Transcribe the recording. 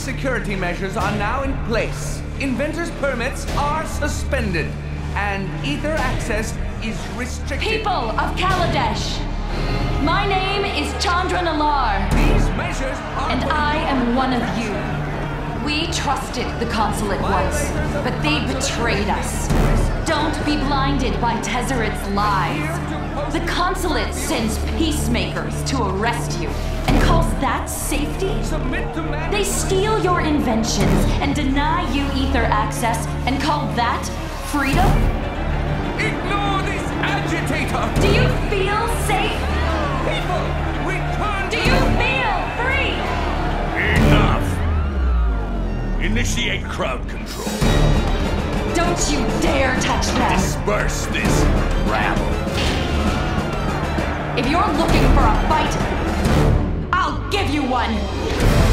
security measures are now in place. Inventors' permits are suspended, and ether access is restricted. People of Kaladesh, my name is Chandra Nalar. These measures are... And I am one of you. We trusted the consulate once, but they betrayed us. Don't be blinded by Tezzeret's lies. The consulate sends peacemakers to arrest you and calls that safety? Submit to man... They steal your inventions and deny you ether access and call that freedom? Ignore this agitator! Do you feel safe? People, return Do to... you feel free? Enough! Initiate crowd control. Don't you dare touch them! Disperse this rabble. If you're looking for a fight, I'll give you one!